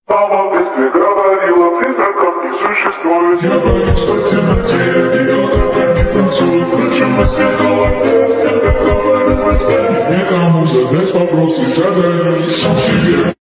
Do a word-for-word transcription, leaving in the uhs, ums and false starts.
Мама в детстве говорила, призраков не существует. Я боюсь, что в темноте видел закат не танцует. Впрочем, во сне голове, всегда говорю во сне. Никому задать вопросы, задаю сам себе.